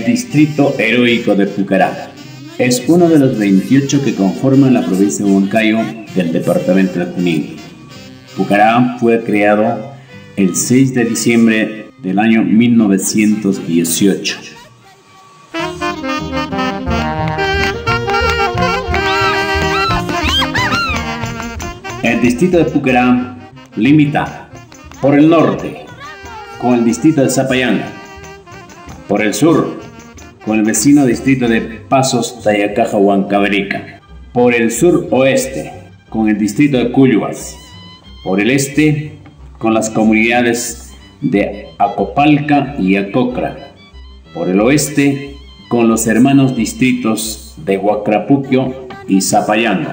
El distrito heroico de Pucará es uno de los 28 que conforman la provincia de Huancayo del departamento de Junín. Pucará fue creado el 6 de diciembre del año 1918. El distrito de Pucará limita por el norte con el distrito de Zapayán, por el sur con el vecino distrito de Pasos, Tayacaja, Huancavelica, por el sur oeste con el distrito de Cuyuas, por el este con las comunidades de Acopalca y Acocra, por el oeste con los hermanos distritos de Huacrapuquio y Zapayán.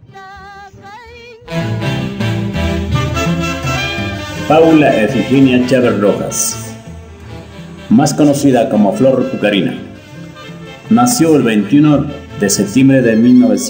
Paula Efigenia Chávez Rojas, más conocida como Flor Pucarina, nació el 21 de septiembre de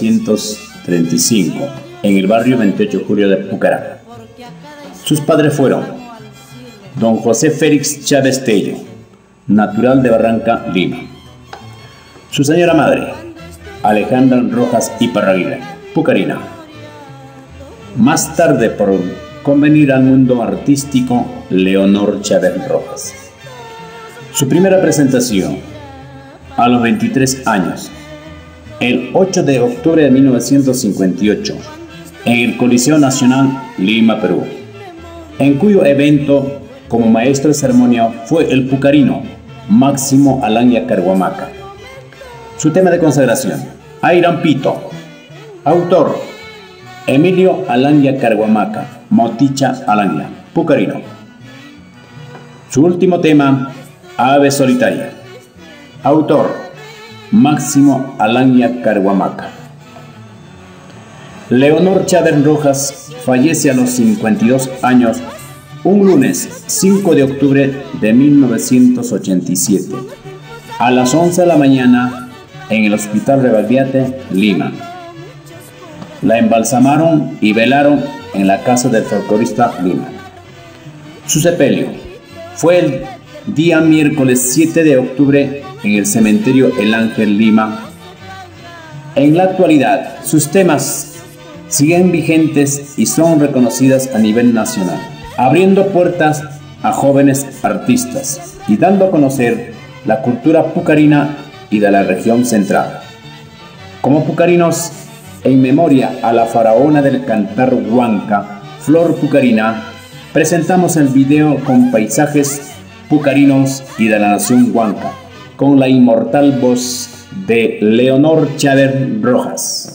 1935 en el barrio 28 de julio de Pucará. Sus padres fueron don José Félix Chávez Tello, natural de Barranca, Lima. Su señora madre, Alejandra Rojas Iparraguirre, pucarina. Más tarde, por convenir al mundo artístico, Leonor Chávez Rojas. Su primera presentación, a los 23 años, el 8 de octubre de 1958, en el Coliseo Nacional, Lima, Perú, en cuyo evento como maestro de ceremonia fue el pucarino Máximo Alanya Carhuamaca. Su tema de consagración, Ayrampito. Autor, Emilio Alanya Carhuamaca, Moticha Alanya, pucarino. Su último tema, Ave Solitaria. Autor, Máximo Alanya Carhuamaca. Leonor Chávez Rojas fallece a los 52 años un lunes 5 de octubre de 1987 a las 11 de la mañana en el Hospital Rebagliate, Lima. La embalsamaron y velaron en la casa del folclorista Lima. Su sepelio fue el día miércoles 7 de octubre en el cementerio El Ángel, Lima. En la actualidad, sus temas siguen vigentes y son reconocidas a nivel nacional, abriendo puertas a jóvenes artistas y dando a conocer la cultura pucarina y de la región central. Como pucarinos, en memoria a la faraona del cantar huanca, Flor Pucarina, presentamos el video con paisajes pucarinos y de la nación huanca, con la inmortal voz de Leonor Chávez Rojas.